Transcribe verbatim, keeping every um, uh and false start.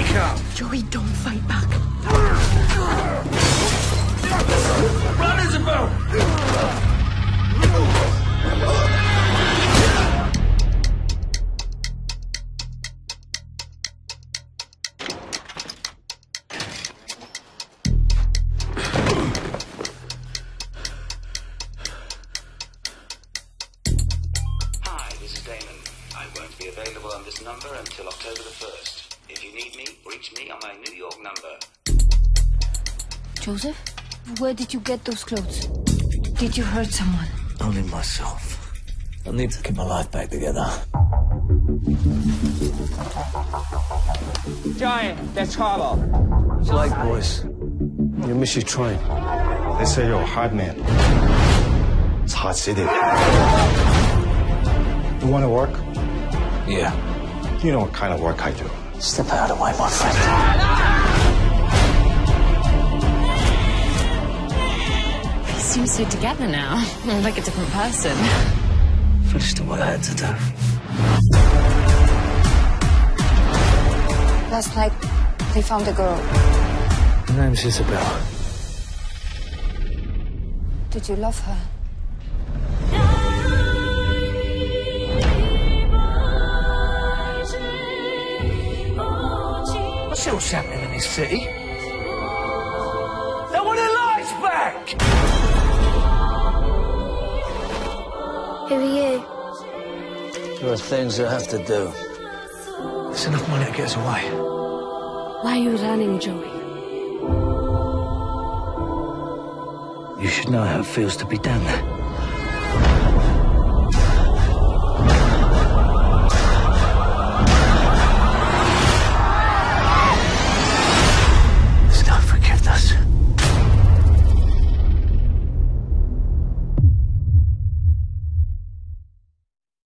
Wake up! Joey, don't fight back. Run, Isabel! Hi, this is Damon. I won't be available on this number until October the first. If you need me, reach me on my New York number. Joseph, where did you get those clothes? Did you hurt someone? Only myself. I need to keep my life back together. Joey, that's Carlo. Blake, boys. You miss your train. They say you're a hard man. It's a hard city. You want to work? Yeah. You know what kind of work I do. Step out of the way, my friend. He seems so together now, like a different person. Finished what I had to do. Last night, they found a girl. Her name's Isabel. Did you love her? What's else happening in this city? They want their lives back! Who are you? There are things I have to do. There's enough money to get us away. Why are you running, Joey? You should know how it feels to be down there.